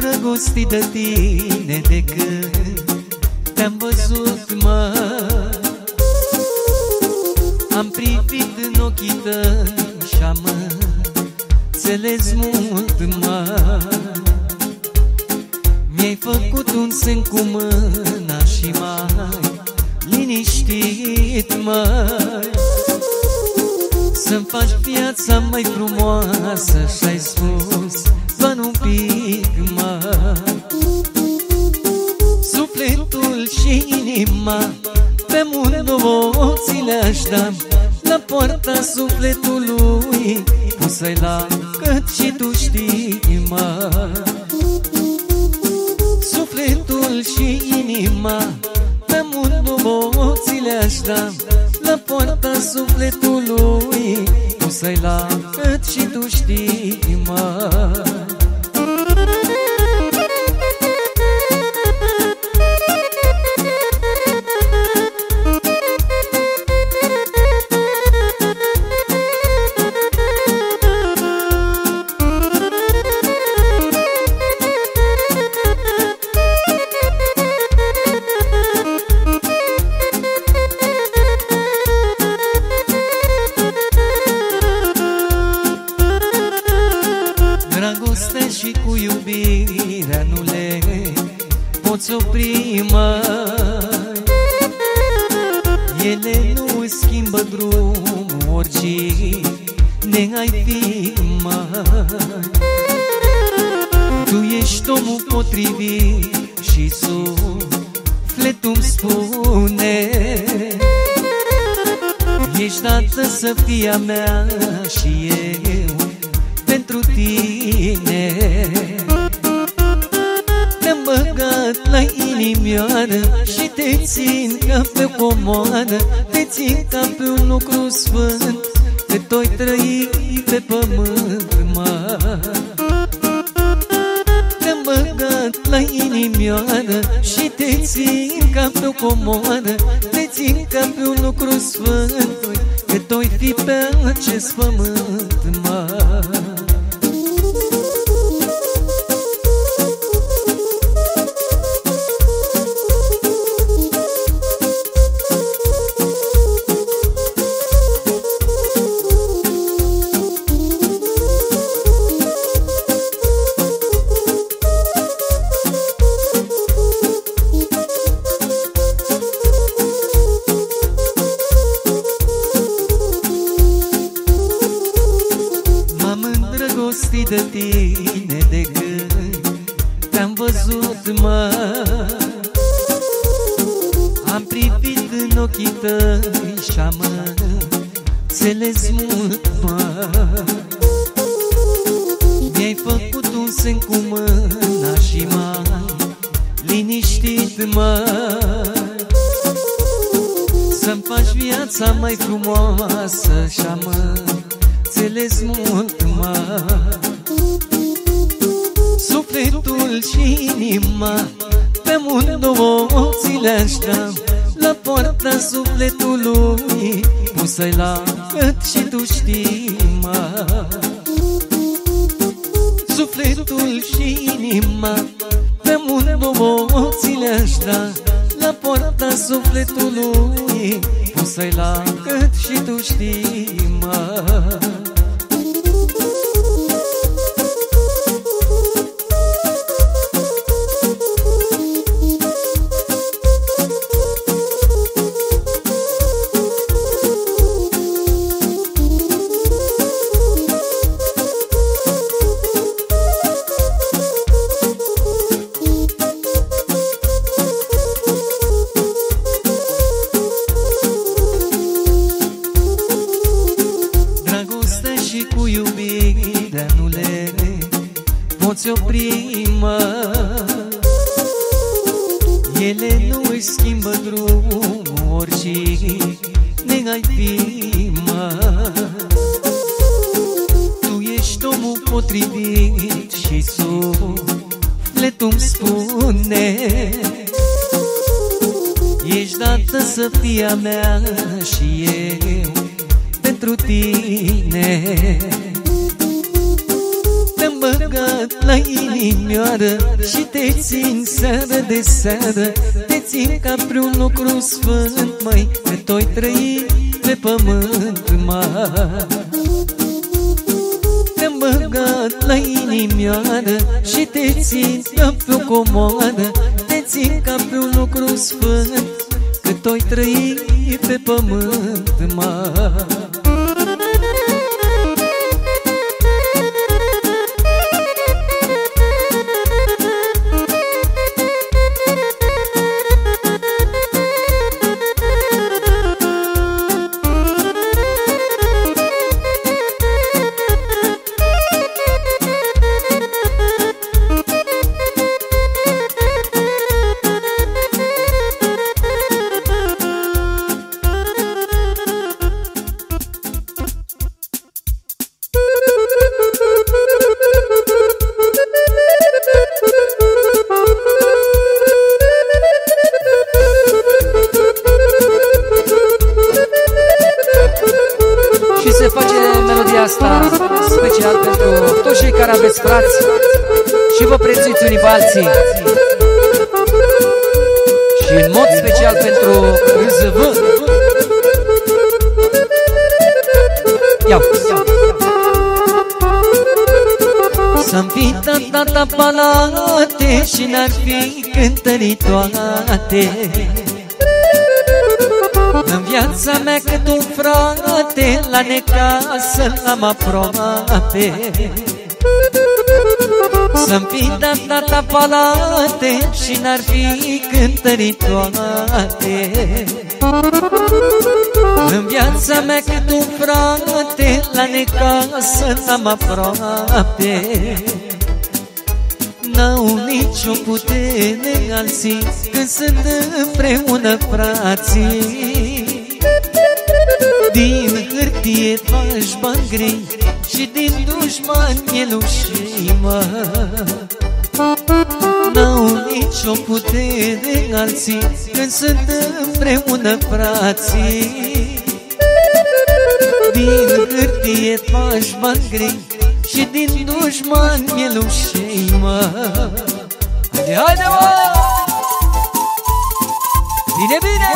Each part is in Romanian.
îndrăgostit de tine de când te-am văzut, mă. Am privit în ochii tăi și-am înțeles mult, mă. Mi-ai făcut un semn cu mâna și m-ai liniștit, mă. Să-mi faci viața mai frumoasă și-ai spus doar un pic, mă. Sufletul și inima pe amândouă ți le-aș da la poarta sufletului, pusă-i la cât și tu știi, mă. Sufletul și inima pe amândouă ți le-aș da la poarta sufletului, pusă-i la cât și tu știi, mă. Dragostea și cu iubirea nu le poți opri, măi. Ele nu își schimbă drumul, oricine ai fi, măi. Tu ești omul potrivit și sufletul-mi spune ești dată să fii a mea și eu pentru tine. Te-am băgat la inimioară și te țin ca pe o comoară, te țin ca pe un lucru sfânt, te toi trăi pe pământ, mă. Te-am băgat la inimioară și te țin ca pe o comoară, te țin ca pe un lucru sfânt, te toi fi pe acest pământ, mă. Îndrăgostit de tine de când te-am văzut, mă. Am privit în ochii tăi și-am înțeles mult, mă. Mi-ai făcut un semn cu mâna și m-ai liniștit, mă. Să-mi faci viața mai frumoasă și-am înțeles mult, mă. Sufletul și inima pe amândouă ți le-aș da la poarta sufletului, pusă-i la cât și tu știi, mă. Sufletul și inima pe amândouă ți le-aș da la poarta sufletului, pusă-i la cât și tu știi, mă. Și cu iubirea nu le poți opri, mă. Ele nu își schimbă drumul, oricine ai fi, mă. Tu ești omul potrivit și sufletul-mi spune ești dată să fii a mea și eu pentru tine. Te-am băgat la inimioară și te țin seară de seară, te țin ca pe un lucru sfânt, măi, că toi trăi pe pământ, măi. Te-am băgat la inimioară și te țin ca pe o comoară, te țin ca pe un lucru sfânt, că toi trăi pe pământ, măi. Se face melodia asta special pentru toți cei care aveți frați și vă prețuiți unii pe alții. Și în mod special pentru RZV. Iau. Să-mi fi tata palate și n-ar fi cântării toate în viața mea cât un frate, la necasă l-am aproape. Să-mi fi dat tata palate și n-ar fi cântării toate în viața mea cât un frate, la necasă l-am aproape. N-au nicio putere alții când sunt împreună frații. Din hârtie faci bani grei și din dușmani mielușii, mă. N-au nicio putere alții când sunt împreună frații. Din hârtie faci bani grei și din dușmani mielușii, mă. Haide, haide, mă! Bine, bine!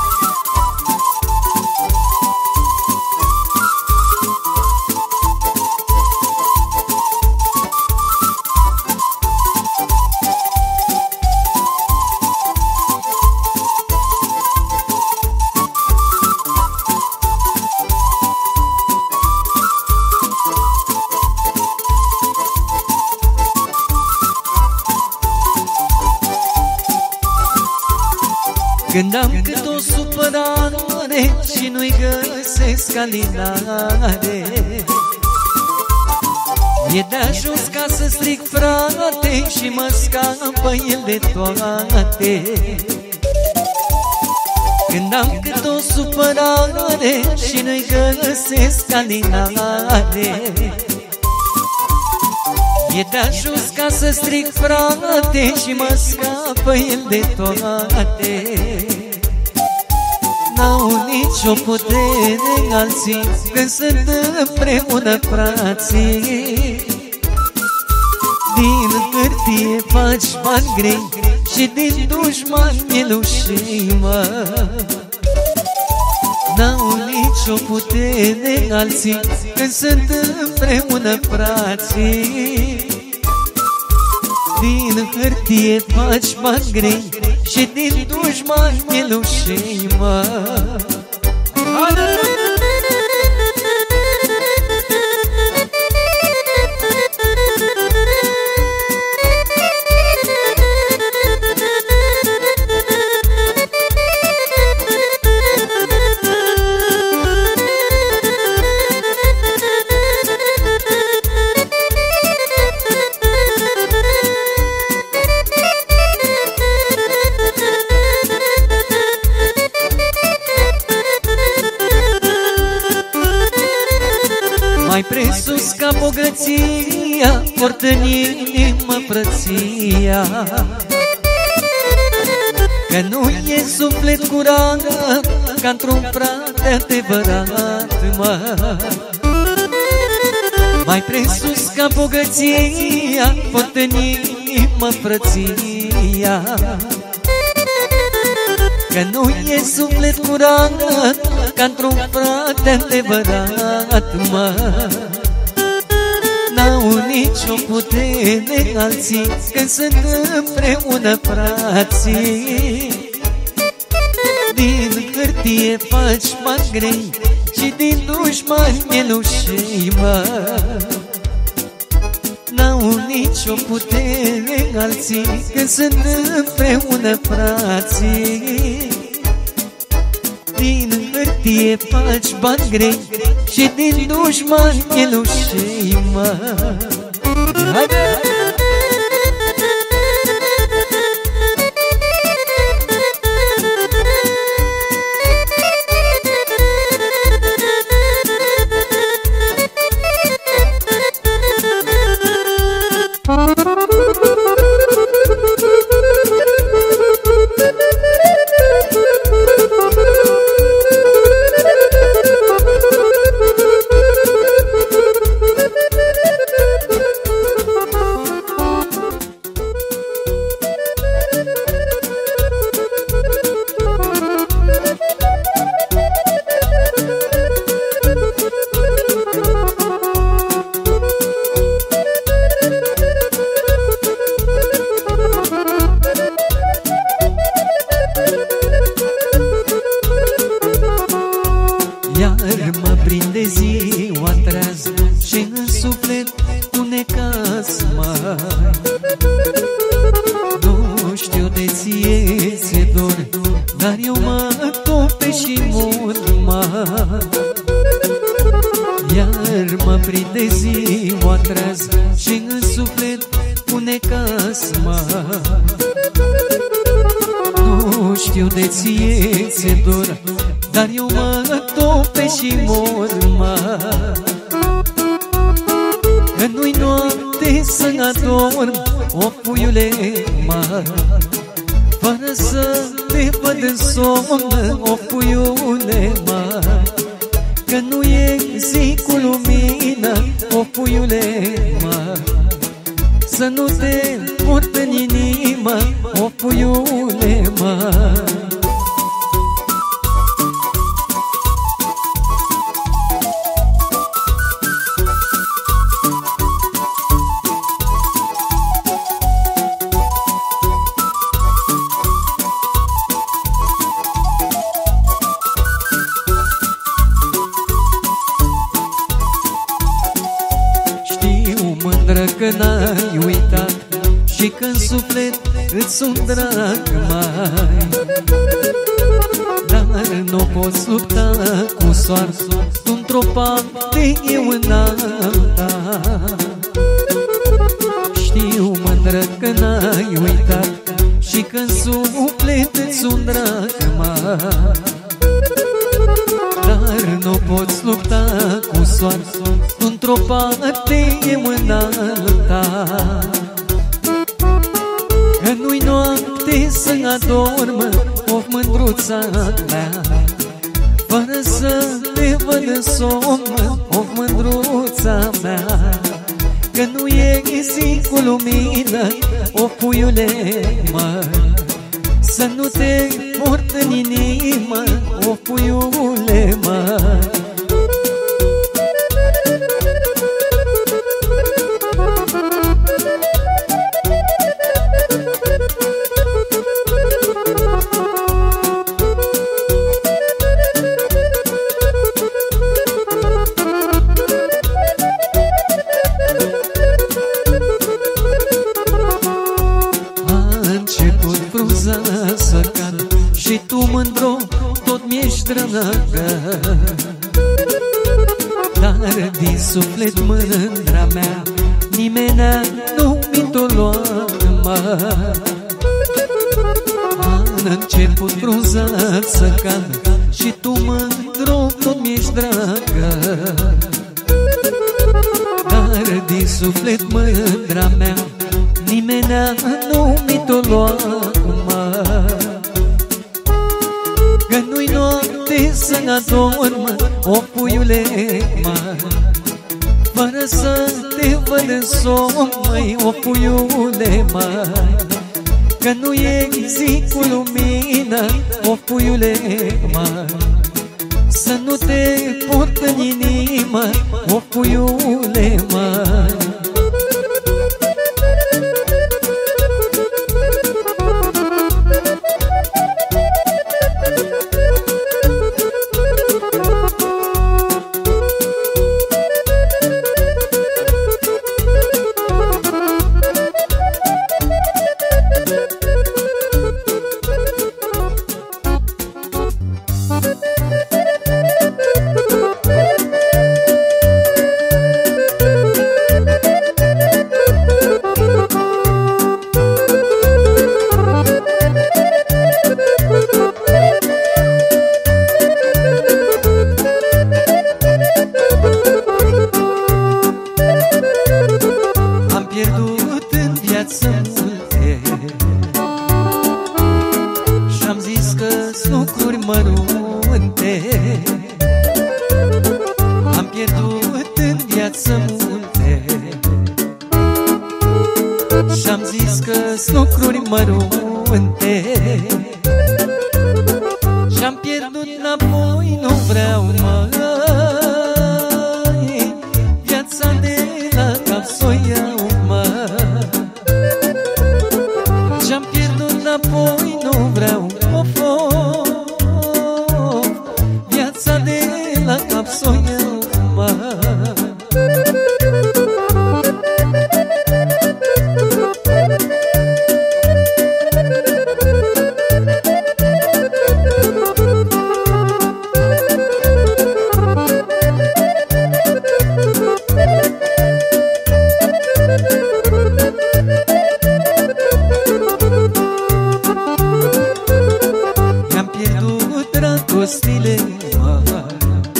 Când am cât o supărare și nu-i găsesc alinare, e de-ajuns ca să stric frate și mă scapă el de toate. Când am cât o supărare și nu-i găsesc alinare, e de-ajuns ca să stric frate și mă scapă el de toate. N-au nicio putere alții când sunt împreună frații. Din hârtie faci bani grei și din dușmani mielușii, mă. N-au nicio putere alții când sunt împreună frații. Din hârtie faci bani grei și din dușmani mielușii, mă. Mai presus ca bogăția, port în inimă frăția, că nu e suflet curat ca într-un frate adevărat, mă. mai presus ca bogăția, pot în inimă frăția. Că nu e suflet curat ca într-un frate adevărat, mă. N-au nicio putere alții când sunt împreună frații. Din hârtie faci bani grei și din dușmani mielușei, mă. N-au nicio putere alții când sunt împreună frații. Din hârtie faci bani grei și din dușmani mielușei, mă. Haide! Iar mă prinde ziua trează și în suflet un necaz mai. Nu știu de ție ți-e dor, dar eu mă tope și mor mai. Iar mă prinde ziua trează și în suflet un necaz mai. Nu știu de ție ți-e dor, dar eu mă tope și mor, mă. Că nu-i noapte să adorm, o puiule, mă. Fără să te văd în somn, o puiule, mă. Că nu e zi cu lumină, o puiule, mă. Să nu te port în inimă, o puiule, mă. Că n-ai uitat și că-n suflet îți sunt drag mai. Dar nu poți lupta cu soarta, tu într-o parte, eu în alta. Știu, mândră, că n-ai uitat și că-n suflet îți sunt drag mai. Dar nu poți lupta cu soarta, tu într-o parte, eu în alta. Că nu-i noapte să adorm, of mândruța mea. Fără să te văd în somn, of mândruța mea. Că nu e zi cu lumină, of puiule, mă. Să nu te port în inimă, of puiule, mă. Să cadă și tu, mândro, tot mi-ești dragă. Dar din suflet, mândra mea, nimenea nu mi te lua, mă. A început frunza să cadă și tu, mândro, tot mi-ești dragă. Dar din suflet, mândra mea, nimenea nu mi te lua, mă. Că nu-i noapte să adorm, o puiule, mă. Fără să te văd în somn, măi, o puiule, măi, că nu e zi cu lumină, o puiule, măi, să nu te port în inimă, o puiule, măi. Și-am zis că-s lucruri mărunte, am pierdut în viață multe. Și-am zis că-s lucruri mărunte, și-am pierdut înapoi, nu vreau, măi, viața de la cap s-o iau, măi. Și-am pierdut înapoi, nu vreau, of, viața de la cap s-o iau, măi. Dragostile mari,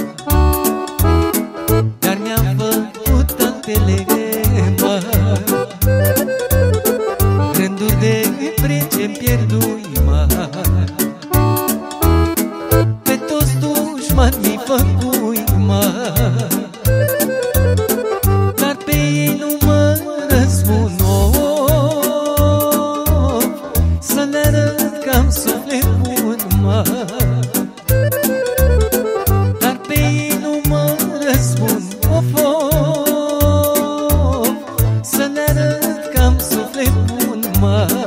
dar mi-am făcut altele mari, rânduri de prece-mi pierdui mari, pe toți dușmani mi făcui mari, dar pe ei nu mă răzbun, să le arăt că am suflet bun mari. Să ne arăt că am suflet bun, măi.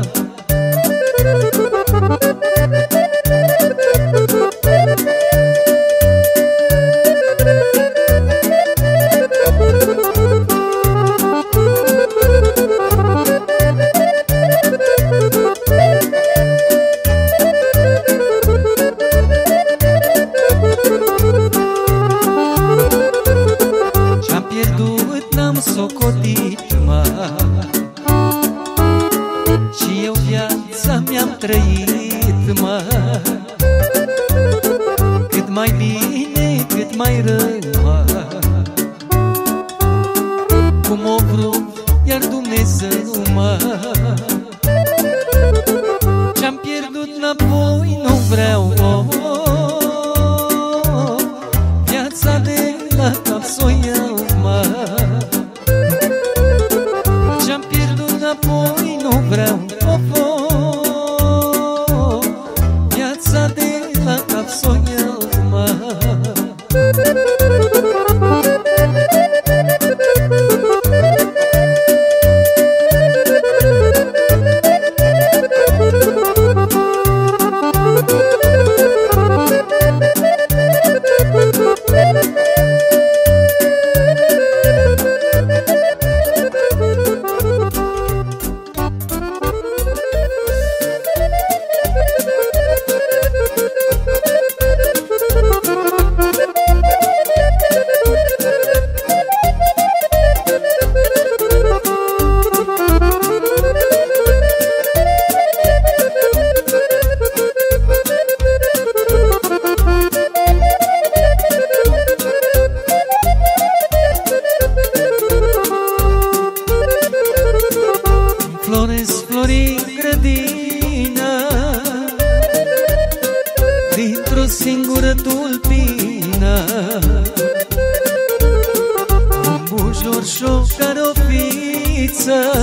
N-am socotit, măi, și eu viața mi-am trăit, măi, cât mai bine, cât mai rău, măi, cum o vrut iar Dumnezeu, măi. Ce-am pierdut înapoi nu vreau, viața de la cap s-o iau, măi. Ce-am pierdut înapoi nu vreau, viața de la cap s-o iau, măi.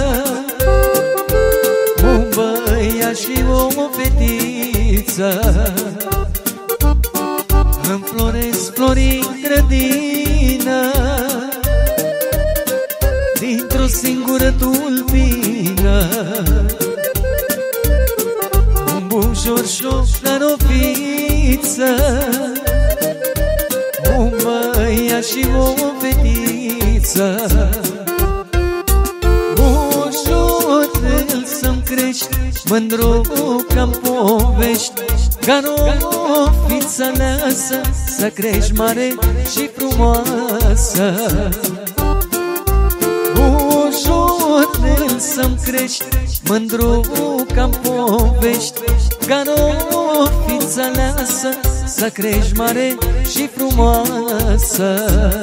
un băiat și o fetiță. Înfloresc florii în grădină, dintr-o singură tulpină. Un bujor și o clarofiță, un băiat și o fetiță. Bujorel să-mi crești, mândru ca-mi povești, garofița leasă, să crești mare și frumoasă. Bujorel să-mi crești, mândru ca-mi povești, garofița leasă, să crești mare și frumoasă.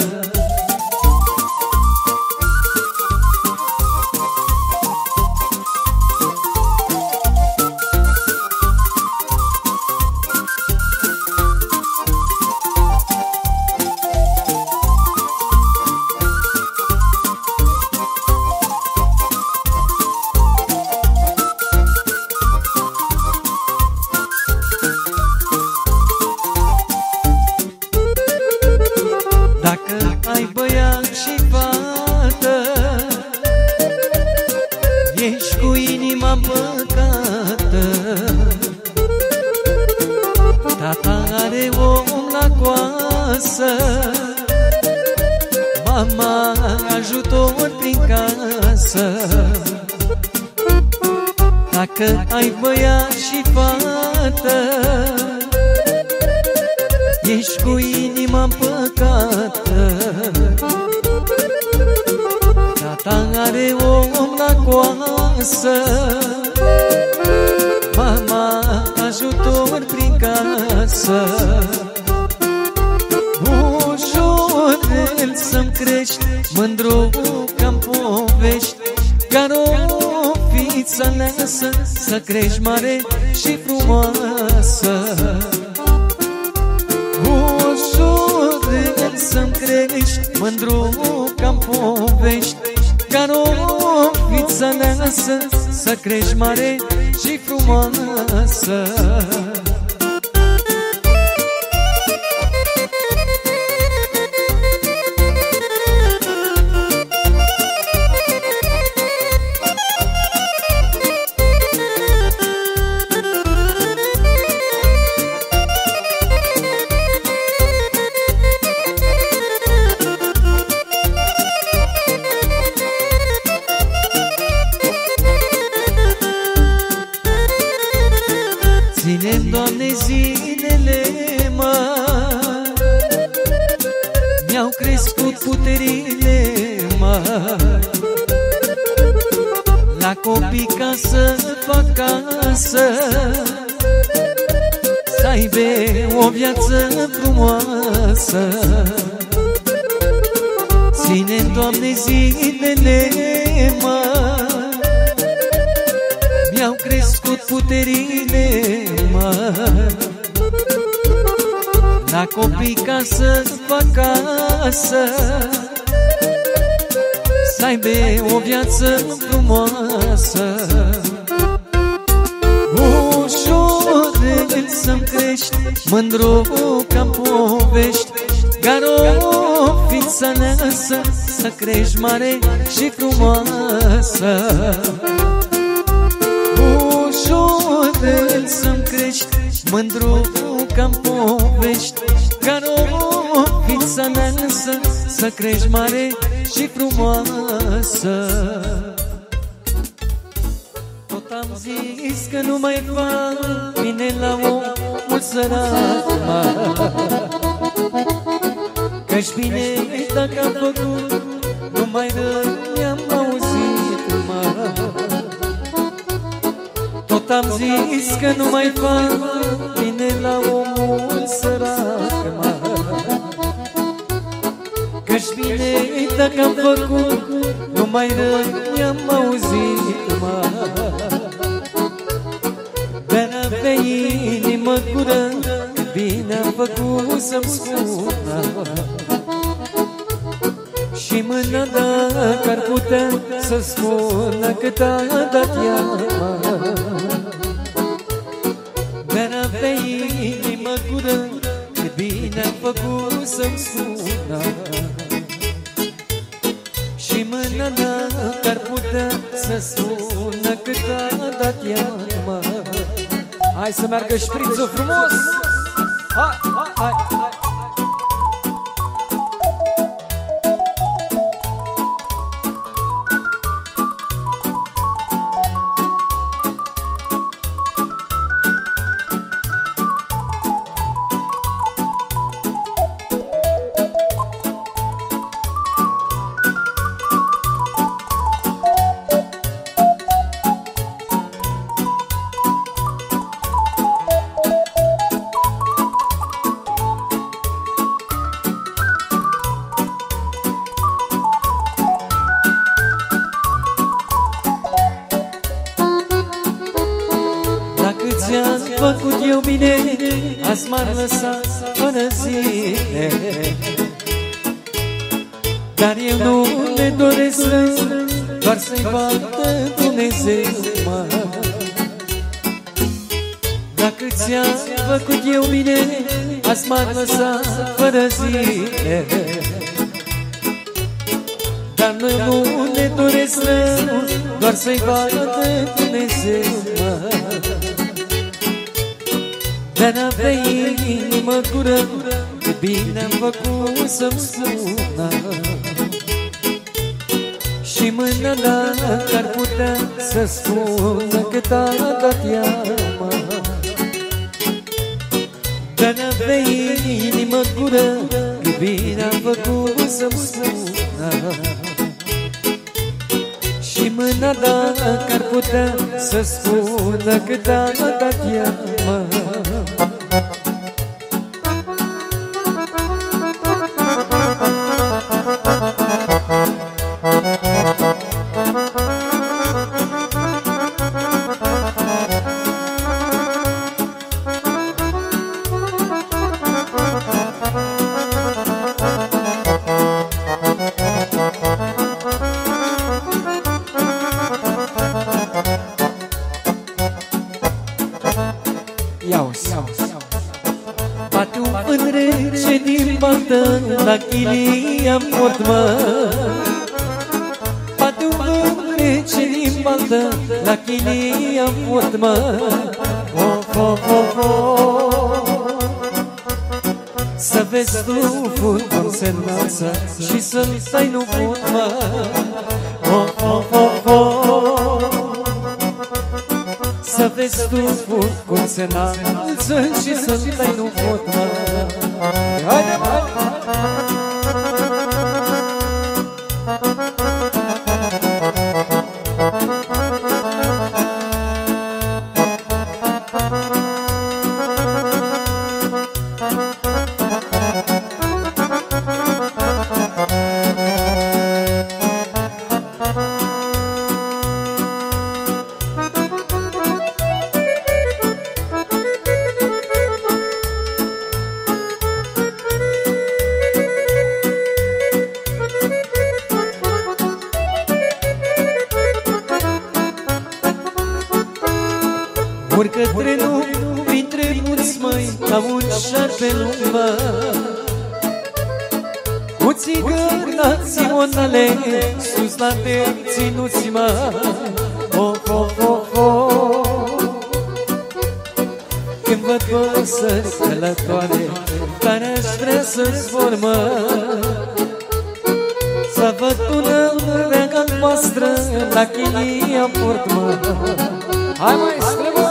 Dacă ai băiat și fată, ești cu inima împăcată. Tata are om la coasă, mama ajutor prin casă. Dacă ai băiat și fată, ești cu inima împăcată. Tata are om la coasă, mama ajutor prin casă. Bujorel să-mi crești, mândru ca-mi povești, garofița leasă, să crești mare și frumoasă. Bujorel să-mi crești, mândru ca-mi povești, garofița leasă, să crești mare și frumoasă. Ține-mi, Doamne, zilele, mă, mi-au crescut puterile, mă. La copii ca să fac casă, să aibă o viață frumoasă. Ține-mi, Doamne, zilele, mă, mi-au crescut puterile, mă. La copii ca să fac casă, să aibă o viață frumoasă. Bujorel să-mi crești, mândru ca-mi povești, garofița leasă, să crești mare și frumoasă. Bujorel să-mi crești, mândru ca-mi povești, garofița leasă, să crești mare și frumoasă. Tot am zis că nu mai fac bine la omul sărac, mă, că-și bine dacă am făcut, nu mai rău i-am auzit, mă. Tot am zis că nu mai fac bine la omul sărac, mă, că-și bine dacă am făcut, nu mai rău i-am auzit, mă. Dar avea inimă cură, bine am făcut să-mi spună, și Și mâna dacă ar putea să spună cât a dat ea, dar avea inima gură, cât bine a făcut să-mi spună. Și mâna dacă ar putea să spună cât a dat ea. Hai să meargă șprițul frumos! Hai, hai, hai, hai! Ți-am făcut eu bine, azi m-ar lăsa fără zile, dar eu nu le doresc rău, doar să-i bată Dumnezeu, mă. Dacă ți-am făcut eu bine, azi m-ar lăsa fără zile, dar noi nu le doresc rău, doar să-i bată Dumnezeu, mă. Dar n-avea inimă gură, cât bine am făcut să-mi spună. Și mâna dacă ar putea să spună cât a dat ea, mă. Dar n-avea inimă gură, cât bine am făcut să-mi spună. Și mâna dacă ar putea să spună cât a dat ea, mă. Bate un vânt rece din baltă la chilia mort, mă. Bate un vânt rece din baltă la chilia mort, mă. Of, of, of, of. Să vezi stuful cum se înalță și să-l stai nu pot, mă. Of, of, of, of. Să vezi stuful cum se înalță și să-l stai nu pot, mă. Haide, mă! Urcă trenul printre munți, măi, ca un șarpe lung, mă. Cu țigări naționale sus la te ținuți, mă. Of, of, of, of. Când văd păsări călătoare care-aș vrea să-ți zbor, mă. Să văd tună reaga albastră la chilia port, mă. Hai, maestre, mă!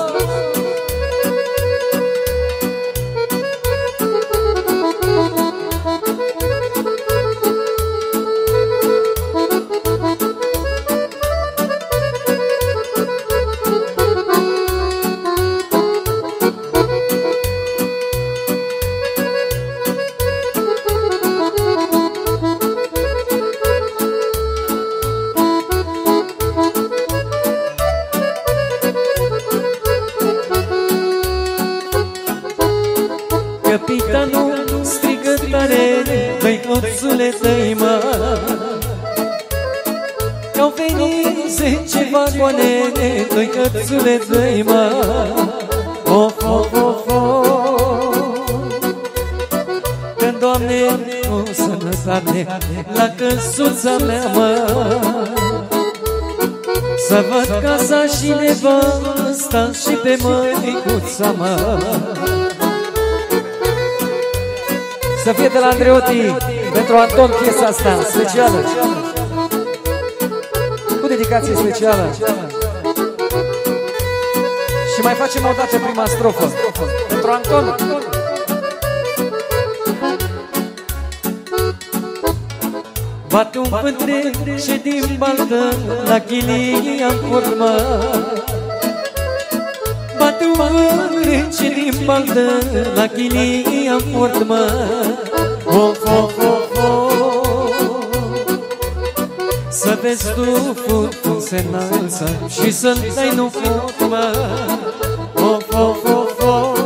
Capitanul strigă tare, băi, copțule, tăi, mă. venit 10 vagoane, 2 cățule, 2 mă. Of, of, of, of. Că, Doamne, o sănătate la căsuța mea, mă. Să văd casa și nevasta și pe măicuța, mă. Să fie de la Andreotti pentru Anton piesa asta specială, cu dedicație specială. Și mai facem o dată prima strofă pentru Anton. Bate un vânt rece din baltă la chilia-n formă. Bate un vânt rece din baltă la chilia-n formă. Of, of, of, of. Să vezi stuful cum se înalță și să-l dai nu pot, mă. Of, of, of, of.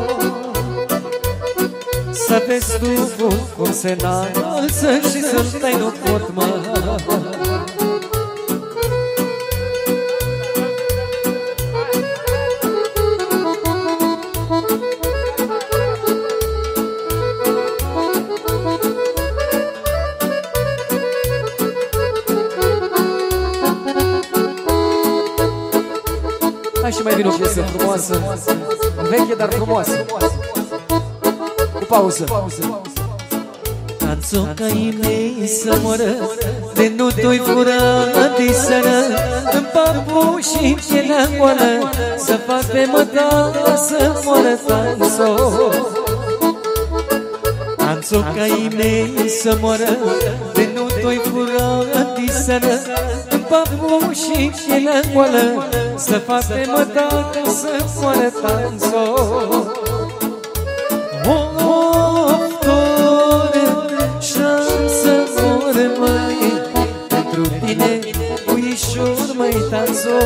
Să vezi stuful cum se înalță și să-l dai nu pot, mă. Hai și mai vine o piesă frumoasă, veche, dar frumoasă, cu pauză. Tanțocai mei să moră, de nu te-oi fura de seară, în papu și pielea goală, să fac pe măta să moară tanțo. Tanțocai mei să moră, de nu te-oi fura de seară, în papu și pielea goală, să fac pe măta să moară tanțo. Tanțo,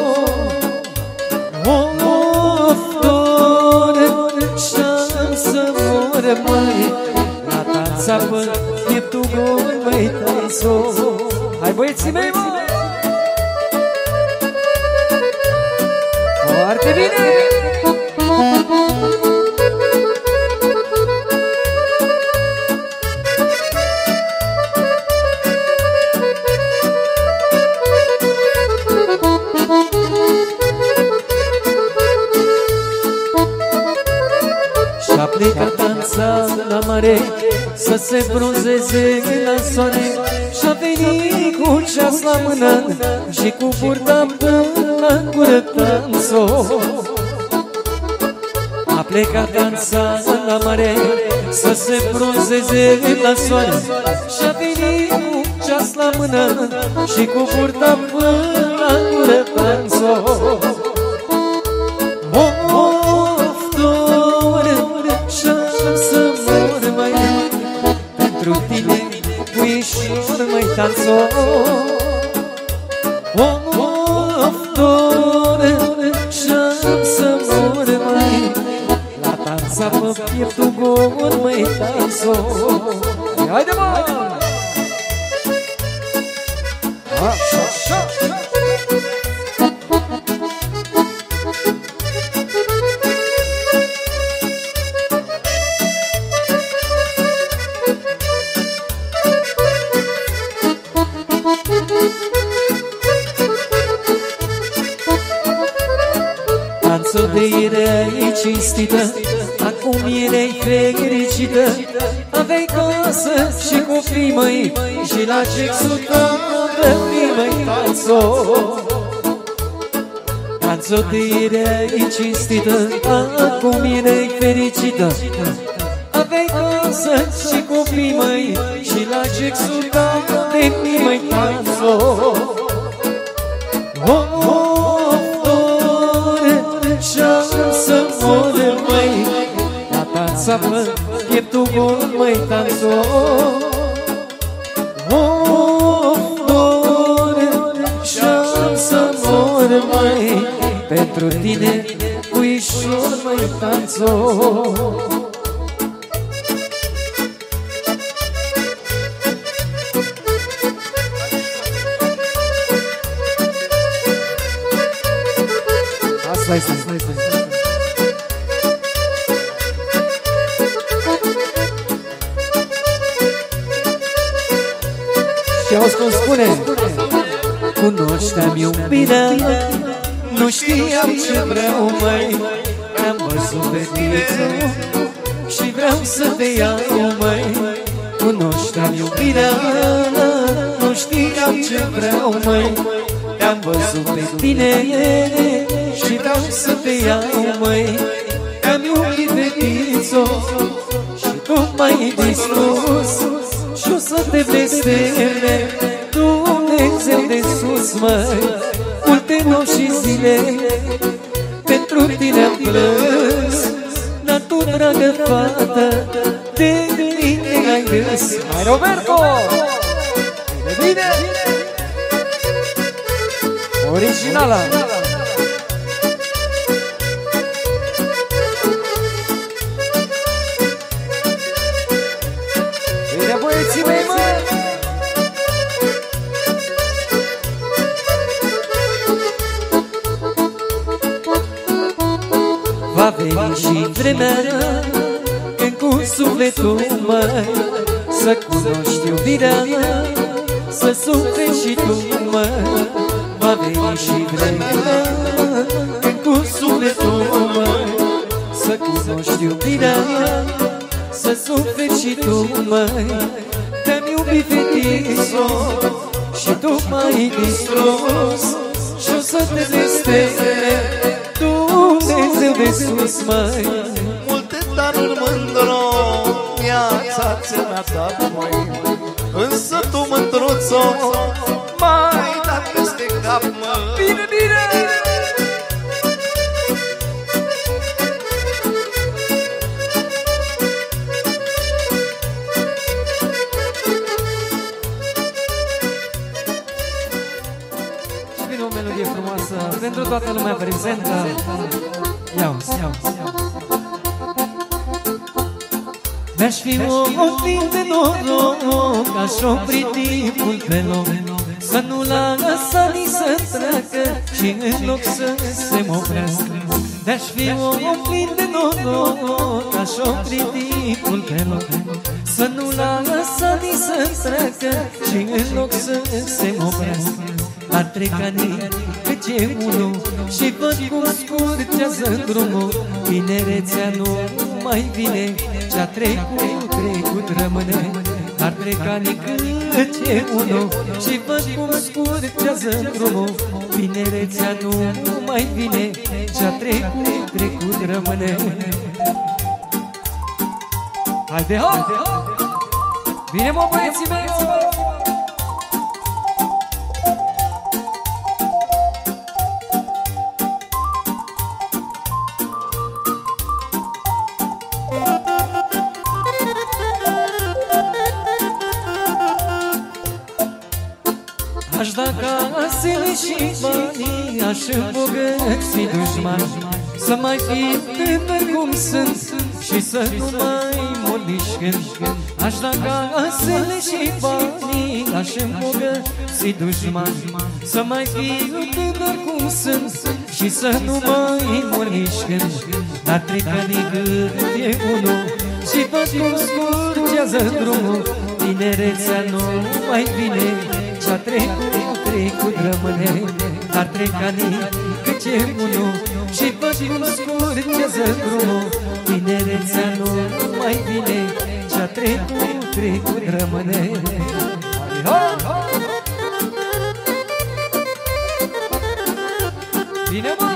of, dor, și-am să mor, măi, la tanța pe pieptul gol, măi, tanțo. Hai, băieții mei, mă! Foarte bine! Pleca danța la mare, să se bronzeze la soare, și-a venit cu ceas la mână și cu burta până la gură, tanțo. A plecat danța la mare, să se bronzeze la soare, și-a venit cu ceas la mână și cu burta până la gură, tanțo. Pentru tine, puișor, măi, tanțo. Of, dor, și-am să mor, măi, la tanța pe pieptul gol, măi, tanțo. Haide, mă! Așa, așa! Tanțul de ieri cinstită, acum erai fericită, aveai casă și copii, măi, și la sexul tău de fii, măi, tanțo. Tanțul de ieri cinstită, acum erai fericită, aveai casă și copii, măi, și la sexul tău de fii, măi, tanțo. Și-am să mor, măi, la tanța pe pieptul gol, măi, tanțo. Of, dor, și-am să mor, măi, pentru tine, puișor, măi, tanțo. stai. Și auzi cum spune: cunoșteam iubirea, nu știam ce vreau, măi. Te-am văzut fetiță și vreau să te iau, măi. Cunoșteam iubirea, nu știam ce vreau, măi. Te-am văzut pe tine și vreau să te iau, măi. Te-am iubit fetiță și tu m-ai distrus și o să te blesteme Dumnezeu de sus, măi. Multe nopți și zile pentru tine am plâns, dar tu, dragă fată, de mine ai râs. Hai, Roberto! Bine! Originala! Bine, băieții mei, mă! Va veni și vremea când cu sufletul, măi, să cunoști iubirea, să suferi și tu, măi. Va veni și vremea când cu sufletul, măi, să cunoști iubirea, să suferi și tu, măi. Te-am iubit, fetiță, și tu m-ai distrus și o să te blesteme Dumnezeu de sus, măi. Multe daruri mândro viața ți-a dat, măi. Însă tu, mândruțo, m-ai dat peste cap, măi. Bine, bine! Și vine o melodie frumoasă pentru toată lumea prezentă. Iau. Mi-aș fi om plin de noroc, aș opri timpul pe loc, să nu lăsa nici să treacă și în loc să se oprească. Mi-aș fi om plin de noroc, aș opri timpul pe loc, să nu lăsa nici să treacă și în loc să se oprească. Ar trec ani cât e unul și văd cum scurgează drumul. Tinerețea nu mai vine, ce-a trecut rămâne. Ar trec ani cât e unul și văd cum scurgează drumul. Tinerețea nu mai vine, ce-a trecut rămâne. Haide, hai! Bine, mă, băieții mei! Aș da casele și banii, aș îmbogăți dușmani, să mai fi tânăr cum sunt și să nu mai mor nici când. Aș da casele și banii, aș îmbogăți dușmani, să mai fi tânăr cum sunt și să nu mai mor nici când. Dar trec ani cât e unul și văd cum scurgează drumul. Tinerețea nu mai vine, ce-a trecut rămâne. Dar trec ani cât e unul și văd cum scurgează drumul. Tinerețea nu mai vine, ce-a trecut rămâne. Bine, mă!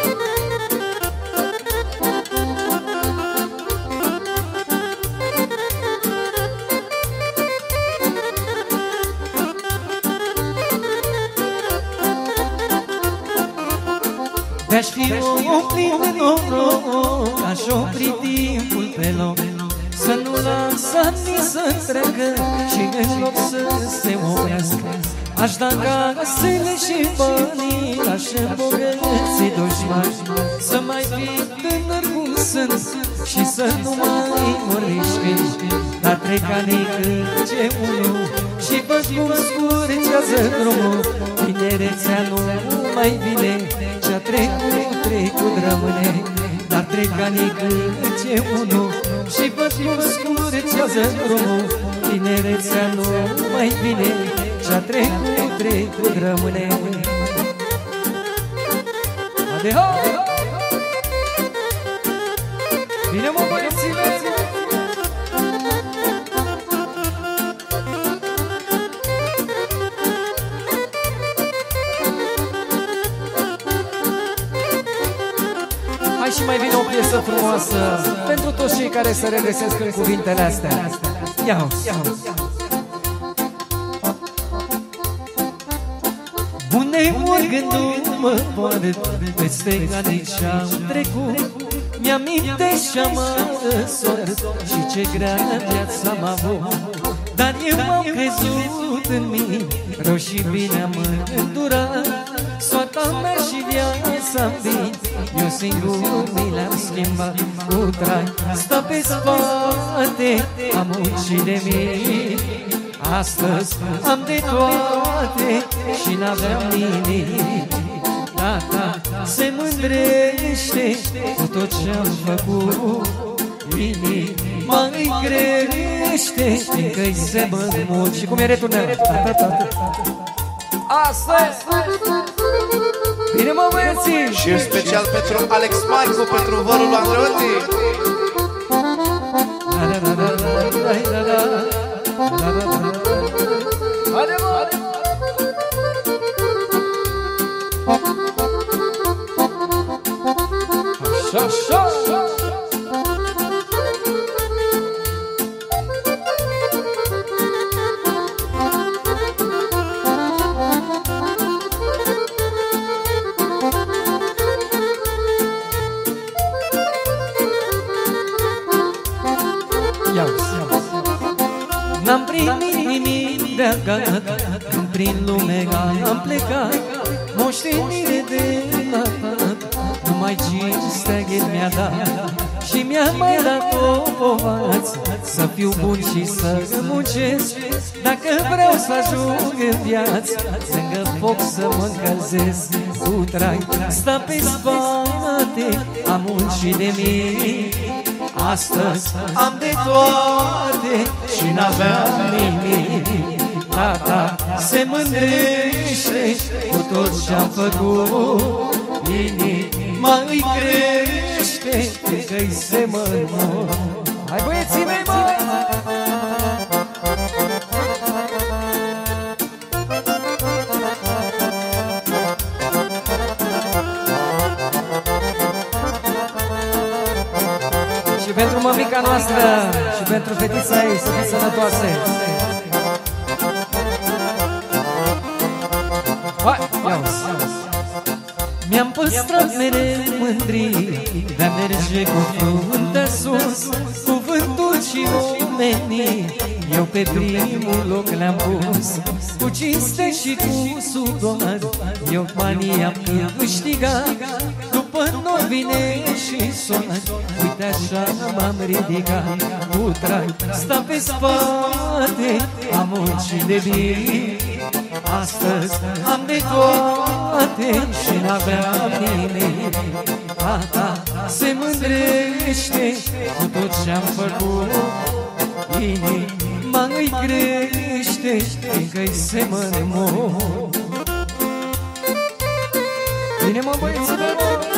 Mi-aș fi om plin de noroc, aș opri timpul pe loc, să nu lăsa nici să treacă și în loc să se oprească. Aș da casele și banii, aș îmbogăți dușmani, să mai fi tânăr cum sunt și să nu mai mor nici când. Dar trec ani cât e unul și văd cum scurgează drumul. Tinerețea nu mai vine, ce-a trecut rămâne. Dar trec anii câte unul și văd cum scurgează drumul. Tinerețea nu mai vine, ce-a trecut rămâne. Adeho! Bine mă băieții mei! Hai și mai vine o piesă frumoasă pentru toți cei care se regăsesc în cuvintele astea. Ia-o! Uneori gândul-mă poate peste anii ce-am trecut, mi-amintesc și-am sort și ce grea viața am avut. Dar eu m-am crezut în mine, rău și bine am îndurat. Soata mea și viața-mi vin, eu singur mi le-am schimbat cu trai. Sta pe spate, am muncit de mine, astăzi am de toate și n-aveam nimic. Tata se mândrește cu tot ce-am făcut, inima îi crește, fiindcă-i semăn mult. Și cum e returnăm? Astăzi! Bine mă băieții! Și în special pentru Alex Marcu, pentru vorul Andreotti. Haide mă! Așa, așa! N-am primit nimic de acasă, când prin lume am plecat. Moștenire de la tată, numai cinstea mi-a dat. Și mi-a mai dat o povață, să fiu bun și să muncesc. Dacă vreau să ajung în viață, lângă foc să mă încălzesc cu trai. Sta pe spate, am muncit de mine, astăzi am de toate și n-aveam nimic. Tata se mândrește cu tot ce-am făcut, inima îi crește, fiindcă-i semăn mult. Hai băieții mei, mă! Și pentru mămica noastră și pentru fetița ei, să fiți sănătoase. Hai, ia-uzi! Mi-am păstrat mereu mândrii de-a merge cu fruntea sus, cuvântul și omenii eu pe primul loc le-am pus. Cu cinste și cu sudor eu banii am câștigat. După nor vine și soare, uite așa m-am ridicat. Cu trai sta pe spate, am muncit de bine, astăzi am de toate și n-aveam nimic. Tata se mândrește cu tot ce-am făcut, inima îi crește, fiindcă-i semăn mult. Bine mă băieții mei!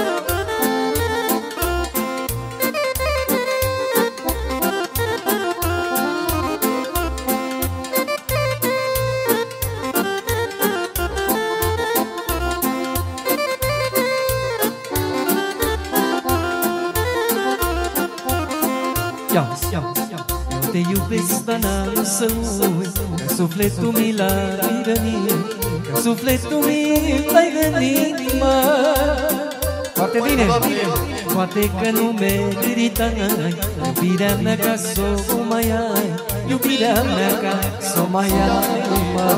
Eu te iubesc, dar n-am să uit, că sufletul mi l-ai rănit, că sufletul mi l-ai rănit, mă. Foarte bine! Poate că nu meritai iubirea mea ca s-o mai ai, iubirea mea ca s-o mai ai, mă.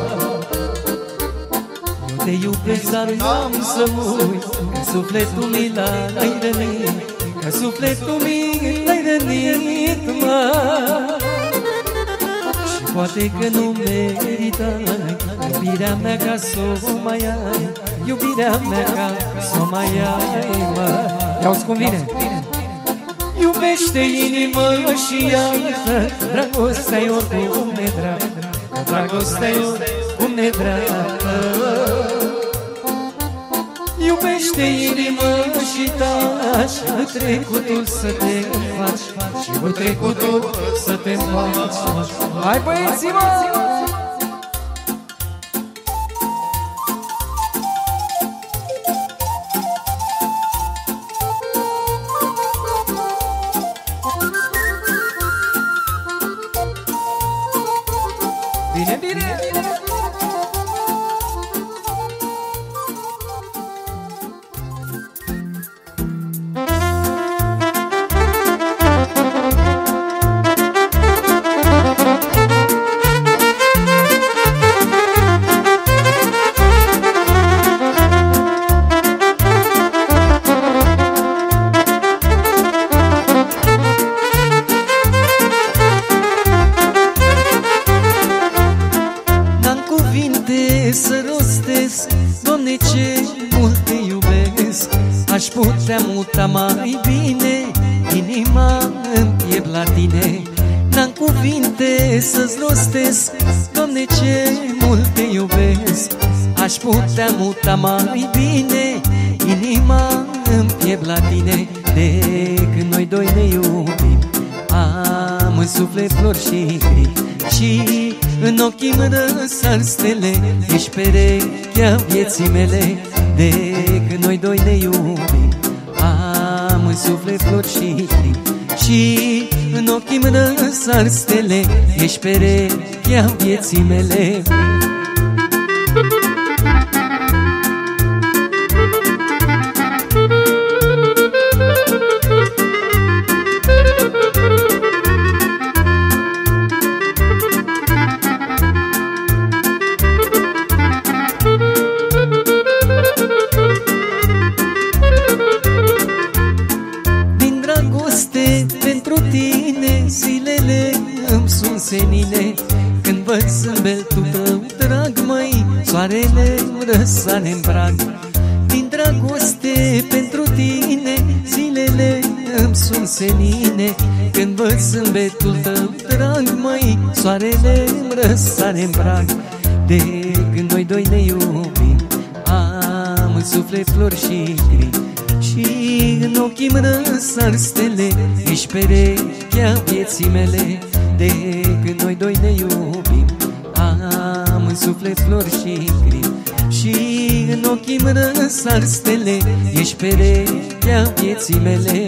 Eu te iubesc, dar n-am să uit, că sufletul mi l-ai rănit, că sufletul mi l-ai rănit, mă. Și poate că nu meritai iubirea mea ca s-o mai ai, iubirea mea ca s-o mai ai, mă. Ia-uzi cum vine. Iubește inimă și iartă, dragostea-i oricum nedreaptă, dragostea-i oricum nedreaptă. Iubește inimă și taci, cu trecutul să te faci, și cu trecutul să te faci. Hai băieții, mă! Bine, bine! Să rostesc, Doamne, ce mult te iubesc. Aș putea muta mai bine inima în piept la tine. N-am cuvinte să-ți rostesc, Doamne, ce mult te iubesc. Aș putea muta mai bine inima în piept la tine. De când noi doi ne iubim, am în suflet flori și gri, și în ochii-mi răsar stele. Ești perechea vieții mele. De când noi doi ne iubim, am în suflet flori și gri, și în ochii-mi răsar stele. Ești perechea vieții mele. Pentru tine zilele îmi sunt senine, când văd zâmbetul tău, drag, măi, soarele-mi răsare-n prag. Din dragoste pentru tine zilele îmi sunt senine, când văd zâmbetul tău, drag, măi, soarele-mi răsare-n prag. De când noi doi ne iubim, am în suflet flori și gri, și în ochii-mi răsar stele. Ești perechea vieții mele. De când noi doi ne iubim, am în suflet flori și gri, și în ochii-mi răsar stele. Ești perechea vieții mele.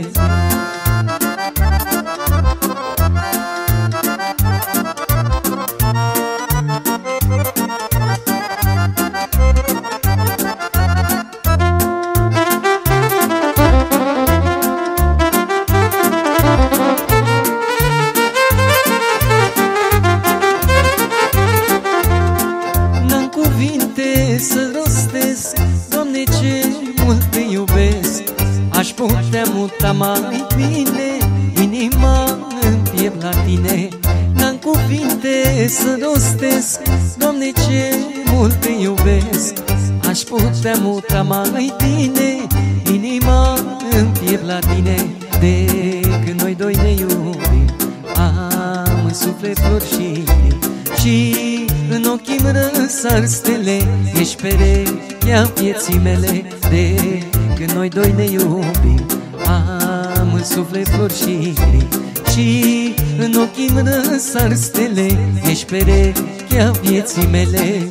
Să rostesc, Doamne, ce mult te iubesc. Aș putea muta mai bine inima în piept la tine. N-am cuvinte să rostesc, Doamne, ce mult te iubesc. Aș putea muta mai bine inima în piept la tine. De când noi doi ne iubim, am în suflet flori și gri, și în ochii-mi răsar stele. Ești perechea vieții mele. De când noi doi ne iubim, am în suflet flori și gri, și în ochii-mi răsar stele. Ești perechea vieții mele.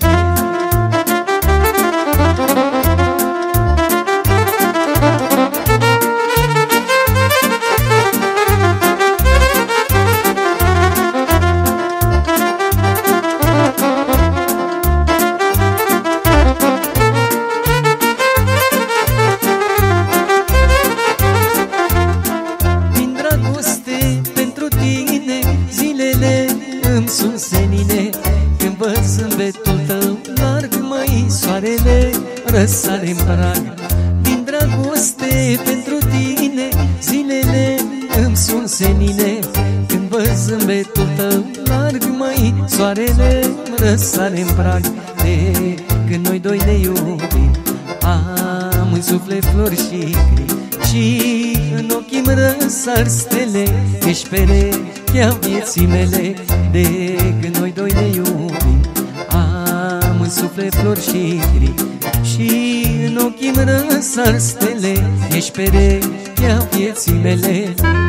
Sunt senine, când văd zâmbetul tău larg, măi, soarele răsare-n prag. Din dragoste pentru tine zilele îmi sunt senine, când văd zâmbetul tău larg, măi, soarele răsare-n prag. De când noi doi ne iubim, Am în suflet flori și cri și în ochii-mi răsar stele. Ești perechea vieții mele de când noi doi ne iubim. Am în suflet flori și cri și în ochii-mi răsar stele. Ești perechea vieții mele.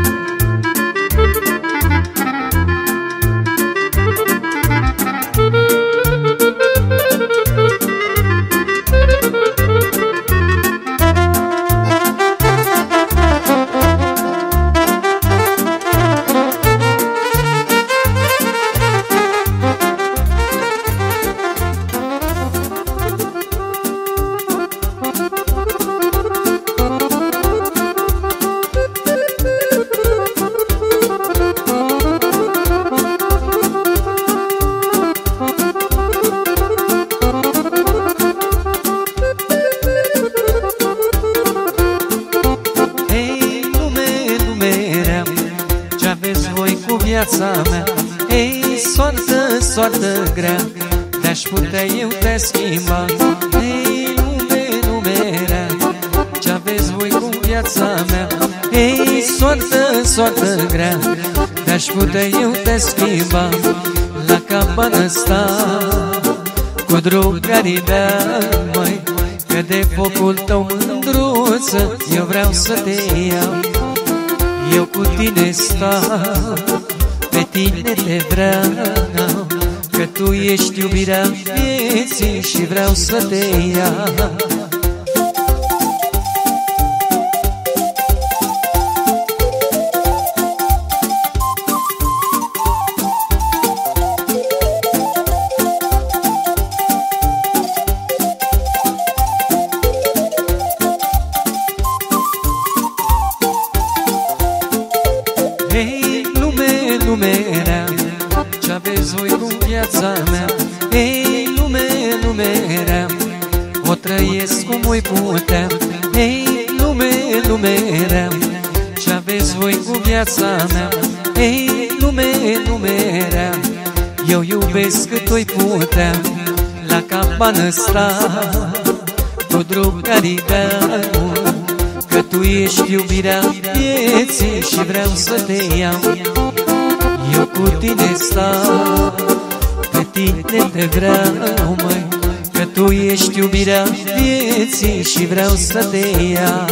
Viața mea, ei, soartă, soartă grea, te-aș putea eu te schimba. Ei, lume rea, ce-aveți voi cu viața mea. Ei, soartă, soartă grea, te-aș putea eu te schimba. La cabana asta, cu drugarii mea, măi, că de focul tău mândruță eu vreau să te iau. Eu cu tine stau, pe tine te vreau, că tu ești iubirea vieții și vreau să te iau. Lume rea, ce-aveți voi cu viața mea. Ei, lume rea, o trăiesc cum voi putea. Ei, lume rea, ce-aveți voi cu viața mea. Ei, lume rea, eu iubesc cât voi putea. La cabană sta, cu drugarii mea, că tu ești iubirea vieții și vreau să te iau. Eu cu tine stau, pe tine te vreau, măi, că tu ești iubirea vieții și vreau să te iau.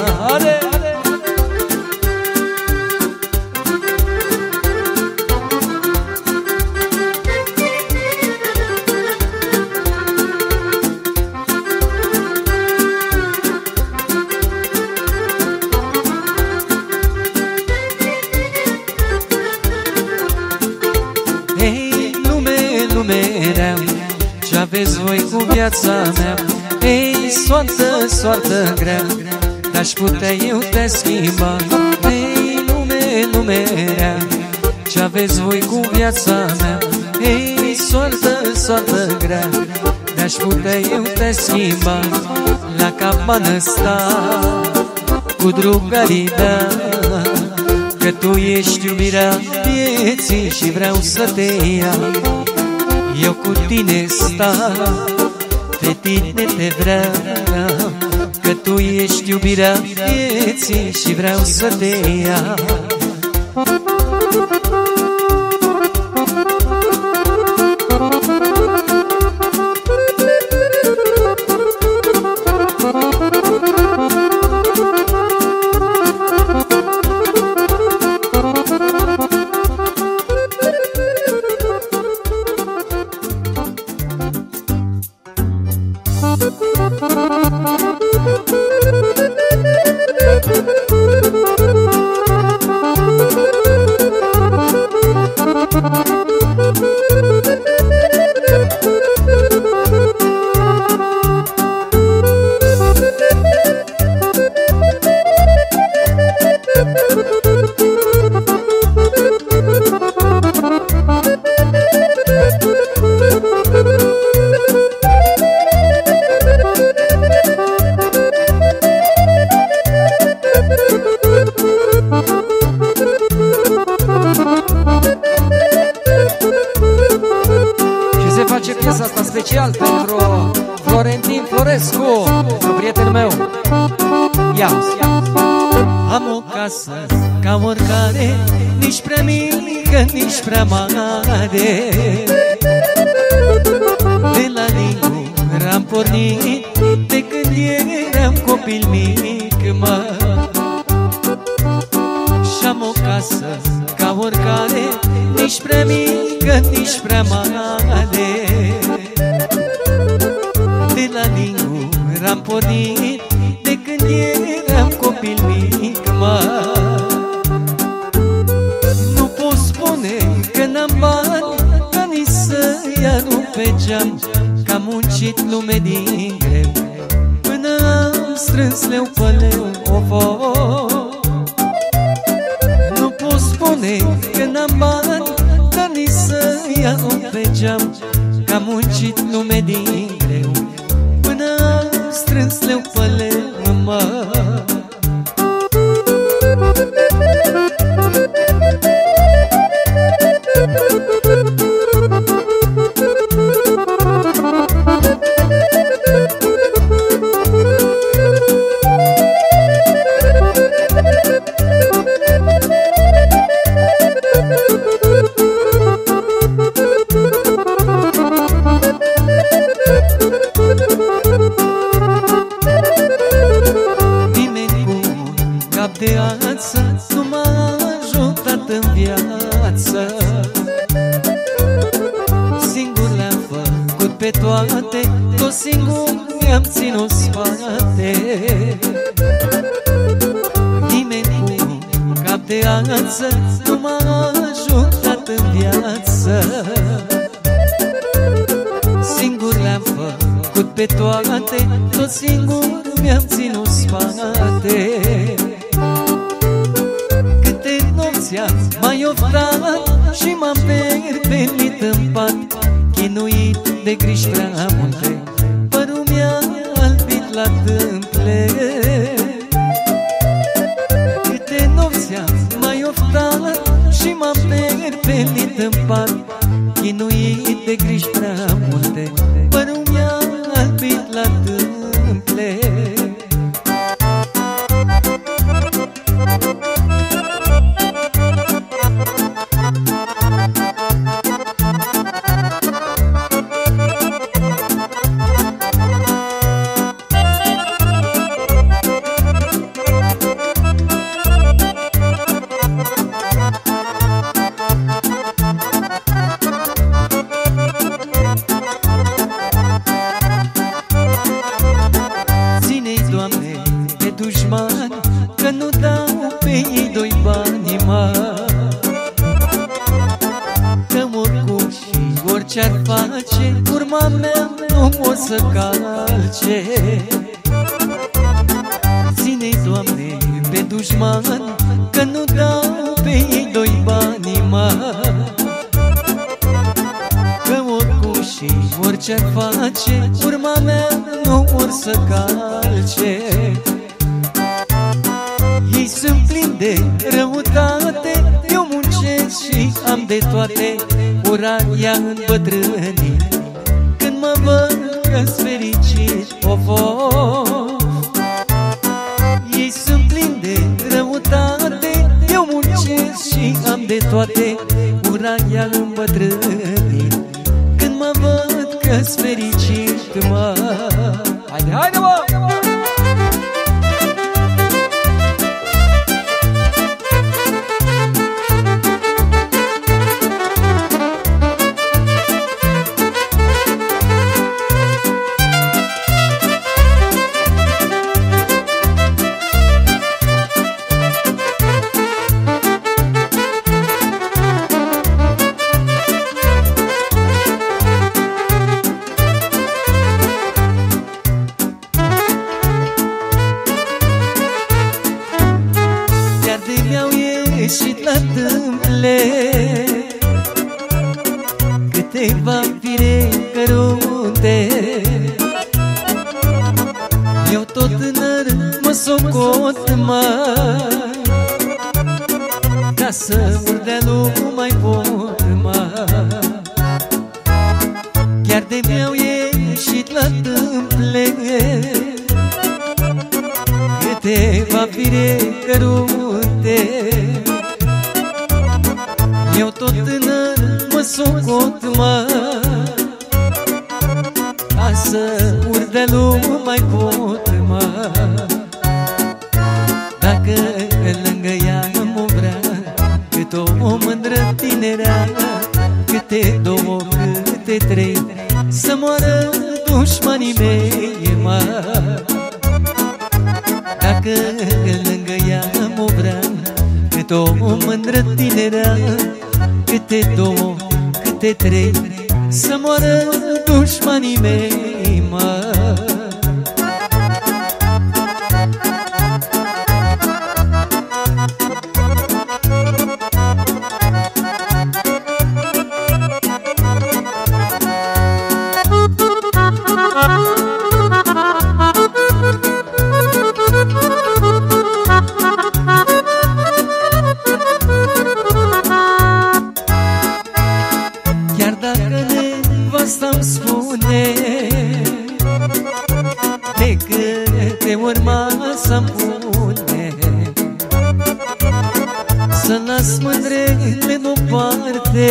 Ei, lume rea, ce-aveți voi cu viața mea. Ei, soartă, soartă grea, te-aș putea eu te schimba. Ei, lume rea, ce-aveți voi cu viața mea. Ei, soartă, soartă grea, te-aș putea eu te schimba. La cabană sta, cu drugarii mea, că tu ești iubirea vieții și vreau să te iau. Eu cu tine stau, pe tine te vreau, că tu ești iubirea vieții și vreau să te iau. Piesa asta special pentru Florentin Florescu, prietenul meu Am o casă ca oricare, nici prea mică, nici prea mare. De la Lingura am pornit, de când eram copil mic, mă. Și-am o casă ca oricare, nici prea mică, nici prea mare. De la Lingura am pornit, de când eram copil mic, mă. Nu pot spune că n-am bani, ca nici să iau pe geam, că am muncit lume din greu, până am strâns leu pe leu, Nu pot spune că n-am bani, ca nici să iau pe geam, că am muncit lume din greu, până am strâns leu pe leu, mă. De ață nu m-a ajutat în viață, singur le-am făcut pe toate, tot singur mi-am ținut spate. Nimeni cu cap de ață nu m-a ajutat în viață, singur le-am făcut pe toate, tot singur mi-am ținut spate. Am mai oftat și m-am perpelit în pat, chinuit de griji prea multe, părul mi-a albit la tâmple. Câte nopți am mai oftat și m-am perpelit în pat, chinuit de griji prea multe, părul mi-a albit la tâmple. Că nu dau pe ei doi bani, mă. Că oricum și orice-ar face, urma mea nu o să calce. Ține-i, Doamne, pe dușman, că nu dau pe ei doi bani, mă. Că oricum și orice-ar face, urma mea nu or să calce. Ei sunt plini de răutate, eu muncesc și am de toate, ura i-a îmbătrânit când mă văd că-s fericit, Ei sunt plini de răutate, eu muncesc și am de toate, ura i-a îmbătrânit când mă văd că-s fericit, mă. Haide, haide, mă! Ieșit la tâmple câteva fire cărunte, eu tot tânăr mă socot, mă, ca să urdea nu mai pot, mă. Chiar de mi-au ieșit la tâmple câteva fire cărunte. Eu tot tânăr mă socot, mă, ca să urdelul mai pot, mă. Dacă lângă ea mă vrea, cât o mândră tinerea, câte două, câte trei, să moară dușmanii mei, mă. Dacă lângă ea mă vrea, cât o mândră tinerea, câte două, câte trei, să moară dușmanii mei, mă. Nevasta-mi spune de câte ori masa-mi pune să las mândrele deoparte,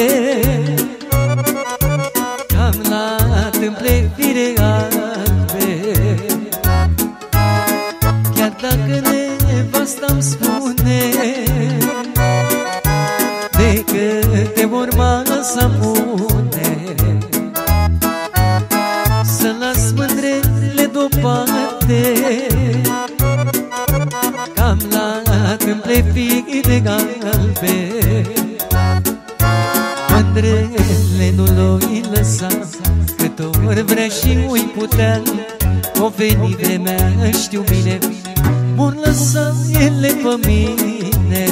cam la tâmple fire albe. Chiar dacă nevasta-mi spune de câte ori masa-mi pune să las mândrele deoparte, cam la tâmple fire albe. Mândrele nu l-o-i lăsa, cât ori vrea și ui putea. O veni vremea, știu bine, vor lăsa ele pe mine.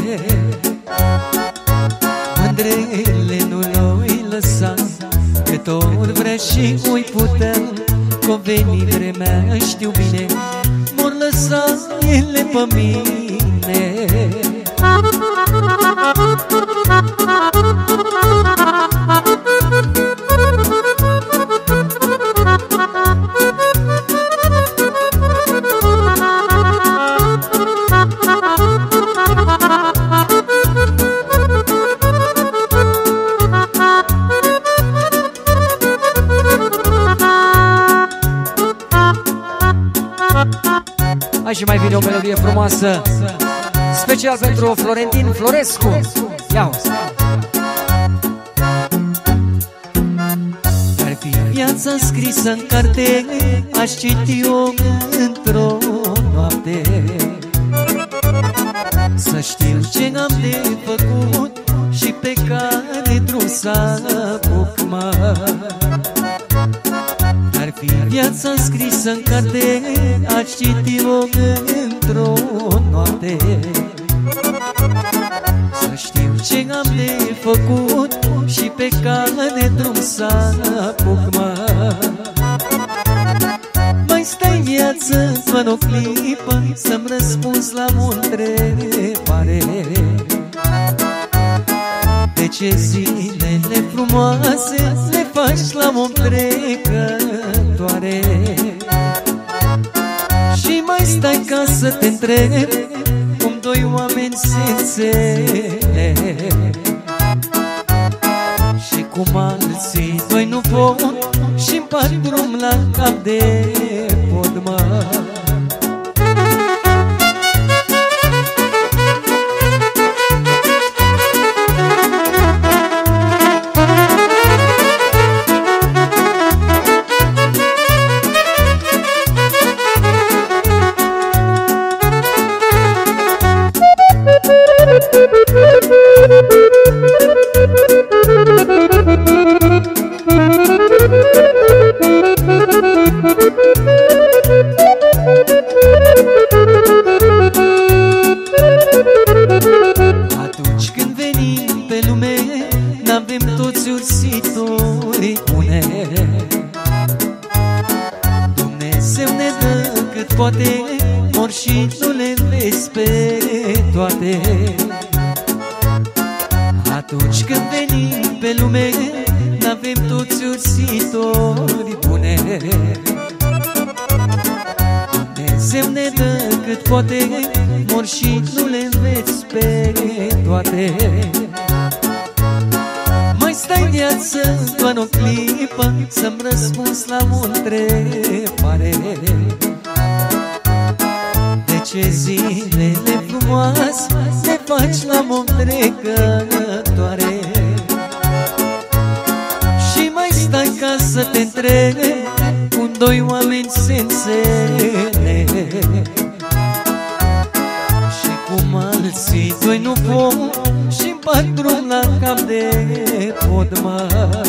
Mândrele nu l-o-i lăsa, cât ori vrea și ui putea. O veni vremea, știu bine, vor lăsa ele pe mine. Hai și mai vine o melodie frumoasă, special pentru Florentin Florescu. Ia-o! Ar fi viața scrisă în carte, aș citi-o într-o noapte, să știu ce am de făcut și pe care drum să apuc, mă. Ar fi viața scrisă în carte, aș citi-o într-o noapte, să știu ce am de făcut și pe care drum să apuc, mă. Mai stai viață, fă o clipă, să-mi răspunzi la o întrebare. De ce zilele frumoase le faci la om trecătoare? Și mai stai ca să te întreb cum doi oameni se înțeleg, și cum alții doi nu pot și împart drum la cap de pod, mă. Atunci când venim pe lume, n-avem toți ursitori bune. Dumnezeu ne dă cât poate, mor și nu le vezi pe toate. Atunci când venim pe lume, n-avem toți ursitori bune. Dumnezeu ne dă cât poate, mor și nu le înveți pe toate. Mai stai viață doar o clipă să-mi răspunzi la o întrebare. De ce zilele frumoase le faci la om trecătoare? Și mai stai ca să te întrebi cum doi oameni se înțeleg și cum alții doi nu pot și-mi bat drum la cap de pod, mă.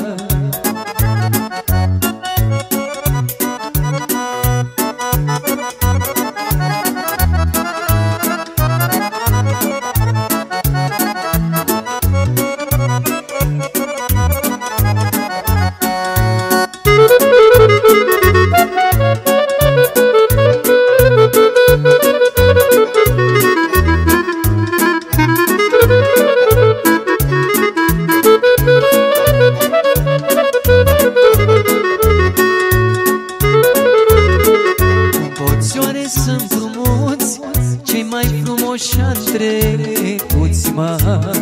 Sunt frumoți cei mai frumoși trecuți, mă.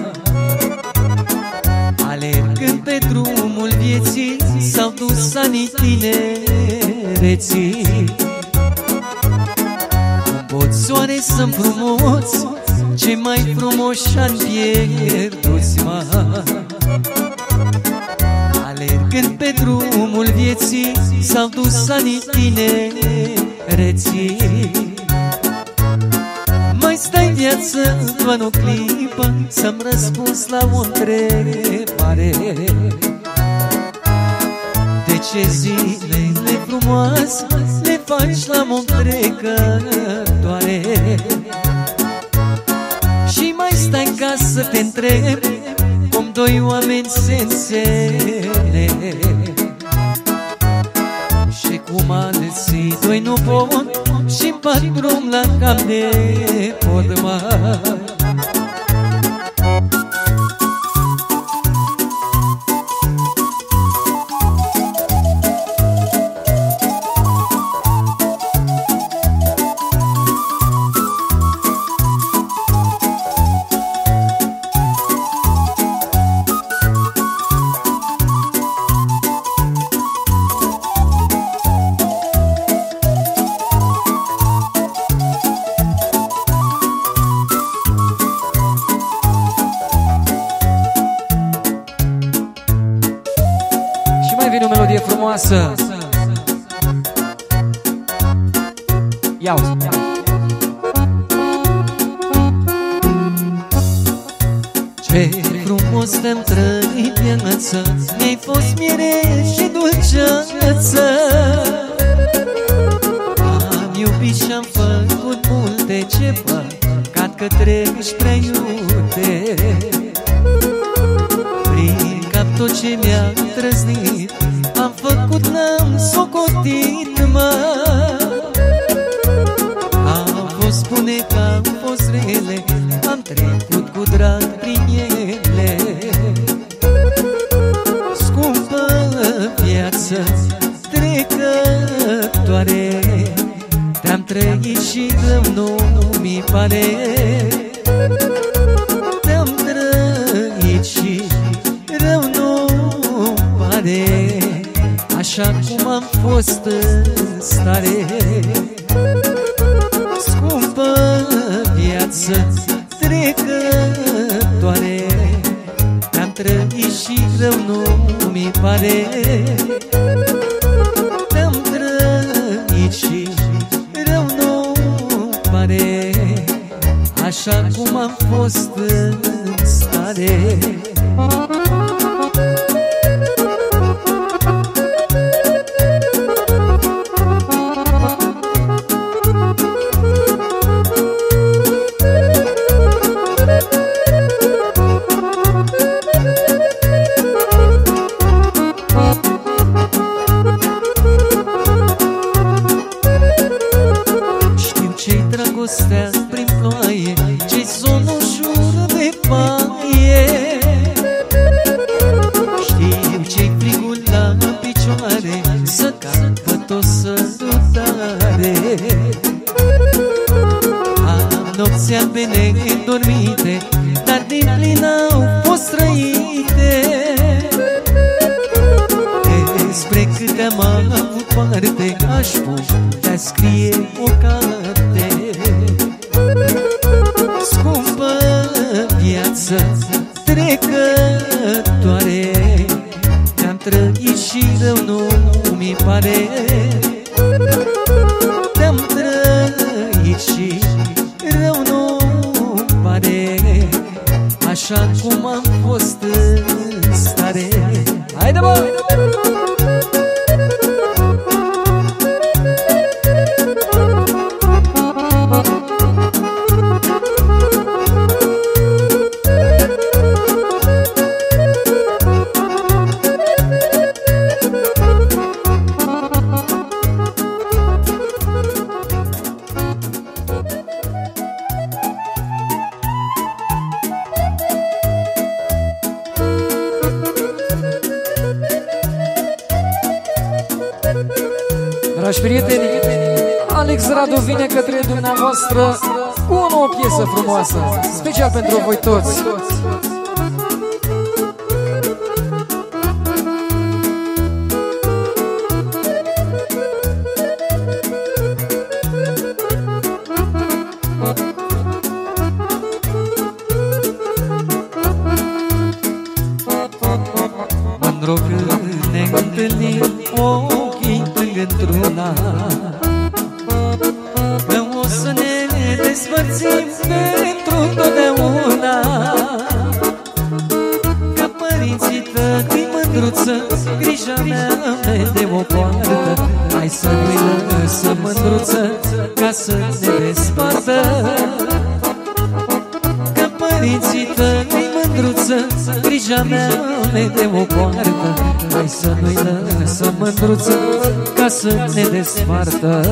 Alergând pe drumul vieții s-au dus anii tinereții. Cum poți soare sunt frumoți cei mai frumoși ani pierduți, mă. Alergând pe drumul vieții s-au dus anii tinereții. Mai stai viață doar o clipă să-mi răspunzi la o întrebare. De ce zilele frumoase le faci la om trecătoare? Și mai stai ca să te întrebi cum doi oameni se înțeleg și cum alții doi nu pot și-mi bat drum la cap de pod, mă. Vine o melodie frumoasă. Ia-o. Ce frumos te-am trăit viață, mi-ai fost miere și dulceață. Am iubit și-am făcut multe ce păcat că treci prea iute. Prin cap tot ce mi-a trăznit am făcut, n-am socotit, mă. Am fost bune că am fost rele, am trecut cu drag prin ele. Scumpă viață trecătoare, te-am trăit și rău nu mi pare. Te-am trăit și rău nu pare, așa cum am fost în stare. Scumpă viață trecătoare, te-am trăit și rău nu mi pare. Te-am trăit și rău nu pare, așa cum am fost în stare. Dragostea prin ploaie, ce-i somn ușor de paie. Știu ce-i frigul la picioare, să capăt o sărutare. nopți albe nedormite, dar din plin au fost trăite. Despre câte am avut parte, aș putea scrie o carte. Scumpă viață trecătoare, te-am trăit și rău nu mi pare. Te-am trăit și rău nu pare, așa cum am fost în stare. Haide, bă! Dragi prieteni, Alex Radu vine către dumneavoastră cu o nouă piesă frumoasă, special pentru voi toți. Mândru când ne întâlnim, ochii plâng într-una, că o să ne despărțim pentru totdeauna. Ca părinții tăi, mândruță, grija mea de o poartă. Hai să nu-i lăsăm, mândruță, ca să ne despartă. Ca părinții tăi, mândruță, grija mea de o poartă. Hai să nu-i lăsăm, mândruță, ca să ne despartă.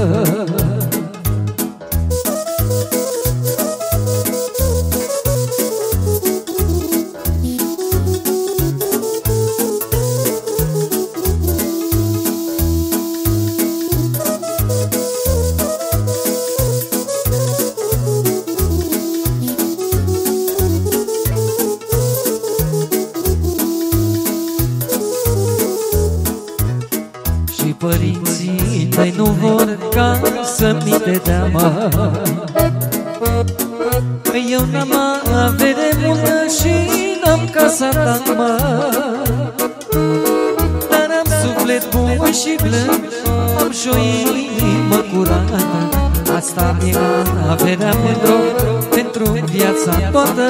Părinții tăi nu vor ca să-mi te teamă, că eu n-am avere multă și n-am casa ta, mă. Dar am suflet bun și blând, am și-o inimă curată. Asta mi-e averea pentru viața toată.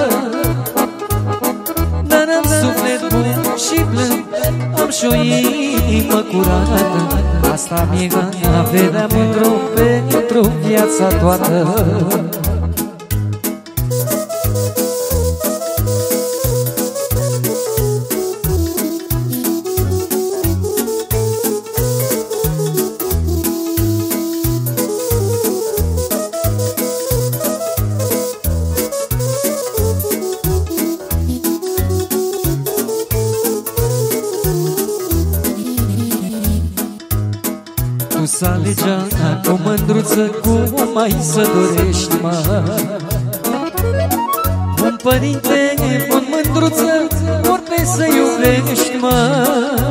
Dar am suflet bun și blând, am și-o inimă curată. Asta mi-e averea mândru pentru viața toată. Să alegea cu mândruță, cum mai să dorești, mă. Un părinte bun, mândruță, orice să iubești, mă.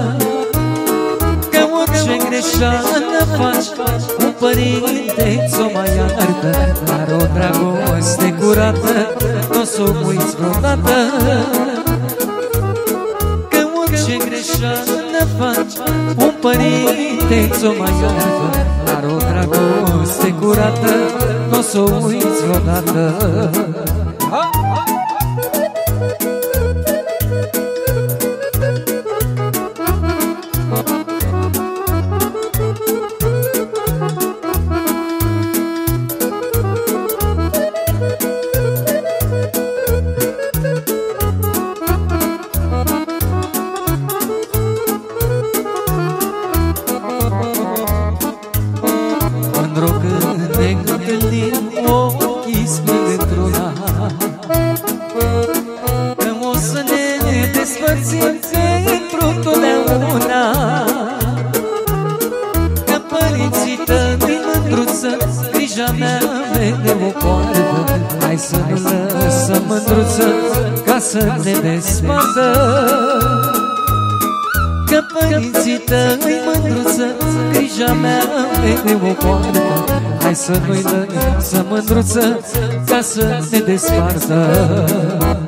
Că orice greșeală faci, un părinte ți-o mai iartă. Dar o dragoste curată n-o s-o uiți vreodată. Că orice greșeală faci, un părinte ți-o mai iartă. Dar o dragoste curată n-o s-o uiți vreodată. Mândru când ne întâlnim, ochii spâng într-una, că o să ne despărțim pentru totdeauna. Ca părinții tăi, mândruță, grija mea mereu o poartă. Hai să nu lăsăm, mândruță, ca să ne despartă. Că părinții tăi, mândruță, grija mea mereu o poartă. Hai să nu-i lăsăm, mândruță, ca să ne despartă.